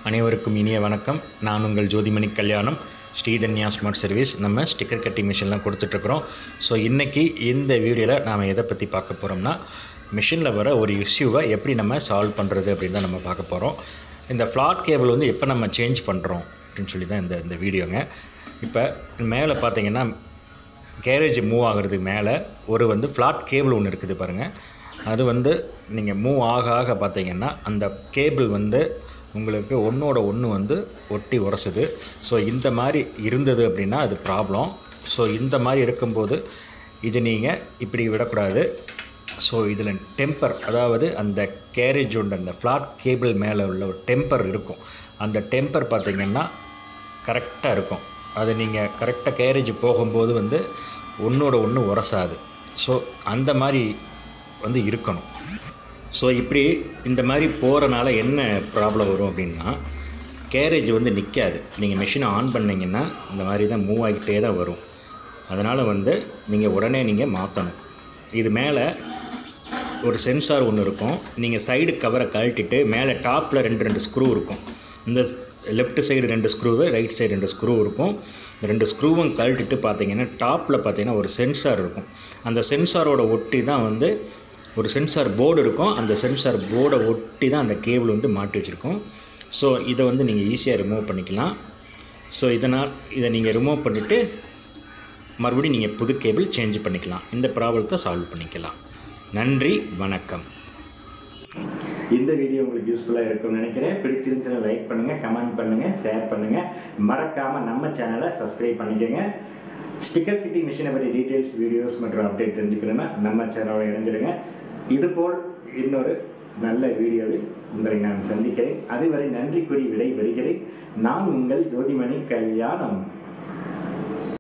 அனைவருக்கும் இனிய வணக்கம். நான் உங்கள் ஜோதிமணி கல்யாணம், ஸ்ரீதன்யா ஸ்மார்ட் சர்வீஸ். நம்ம ஸ்டிக்கர் கட்டிங் மிஷின்லாம் கொடுத்துட்ருக்குறோம். ஸோ இன்றைக்கி இந்த வீடியோவில் நாம் எதை பற்றி பார்க்க போகிறோம்னா, மிஷினில் வர ஒரு இஷ்யூவை எப்படி நம்ம சால்வ் பண்ணுறது அப்படின்னு தான் நம்ம பார்க்க போகிறோம். இந்த ஃப்ளாட் கேபிள் வந்து எப்போ நம்ம சேஞ்ச் பண்ணுறோம் அப்படின்னு சொல்லி தான் இந்த வீடியோங்க. இப்போ மேலே பார்த்தீங்கன்னா கேரேஜ் மூவ் ஆகிறதுக்கு மேலே ஒரு ஃப்ளாட் கேபிள் ஒன்று இருக்குது பாருங்கள். அது நீங்கள் மூவ் ஆக பார்த்தீங்கன்னா அந்த கேபிள் உங்களுக்கு ஒன்றோட ஒன்று ஒட்டி உரசுது. ஸோ இந்த மாதிரி இருந்தது அப்படின்னா அது ப்ராப்ளம். ஸோ இந்த மாதிரி இருக்கும்போது இது நீங்கள் இப்படி விடக்கூடாது. ஸோ இதில் டெம்பர், அதாவது அந்த கேரேஜ் உண்டு அந்த ஃப்ளாட் கேபிள் மேலே உள்ள ஒரு டெம்பர் இருக்கும். அந்த டெம்பர் பார்த்திங்கன்னா கரெக்டாக இருக்கும். அது நீங்கள் கரெக்டாக கேரேஜ் போகும்போது ஒன்றோட ஒன்று உரசாது. ஸோ அந்த மாதிரி இருக்கணும். ஸோ இப்படி இந்த மாதிரி போகிறனால என்ன ப்ராப்ளம் வரும் அப்படின்னா, கேரேஜ் நிற்காது. நீங்கள் மிஷினை ஆன் பண்ணிங்கன்னா இந்த மாதிரி தான் மூவ் ஆகிட்டே தான் வரும். அதனால் நீங்கள் உடனே மாற்றணும். இது மேலே ஒரு சென்சார் ஒன்று இருக்கும். நீங்கள் சைடு கவரை கழட்டிட்டு மேலே டாப்பில் ரெண்டு ஸ்க்ரூ இருக்கும். இந்த லெஃப்ட் சைடு 2 ஸ்க்ரூவு, ரைட் சைடு 2 ஸ்க்ரூ இருக்கும். 2 ஸ்க்ரூவும் கழட்டிட்டு பார்த்தீங்கன்னா டாப்பில் பார்த்தீங்கன்னா ஒரு சென்சார் இருக்கும். அந்த சென்சாரோட ஒட்டி தான் ஒரு சென்சார் போர்டு இருக்கும். அந்த சென்சார் போர்டை ஒட்டி தான் அந்த கேபிள் மாட்டி வச்சுருக்கோம். ஸோ இதை நீங்கள் ஈஸியாக ரிமூவ் பண்ணிக்கலாம். ஸோ இதை நீங்கள் ரிமூவ் பண்ணிவிட்டு மறுபடியும் நீங்கள் புது கேபிள் சேஞ்ச் பண்ணிக்கலாம். இந்த ப்ராப்ளத்தை சால்வ் பண்ணிக்கலாம். நன்றி, வணக்கம். இந்த வீடியோ உங்களுக்கு யூஸ்ஃபுல்லாக இருக்கும்னு நினைக்கிறேன். பிடிச்சிருந்துச்சுன்னா லைக் பண்ணுங்கள், கமெண்ட் பண்ணுங்கள், ஷேர் பண்ணுங்கள். மறக்காமல் நம்ம சேனலை சப்ஸ்கிரைப் பண்ணிக்கோங்க. ஸ்டிக்கர் கிட்டிங் மிஷினை பற்றி டீட்டெயில்ஸ், வீடியோஸ் மற்றும் அப்டேட் தெரிஞ்சுக்கணுன்னா நம்ம சேனலோட இணைஞ்சிடுங்க. இதுபோல் இன்னொரு நல்ல வீடியோவில் உங்களை நான் சந்திக்கிறேன். அதுவரை நன்றி கூறி விடை பெறுகிறேன். நான் உங்கள் ஜோதிமணி கல்யாணம்.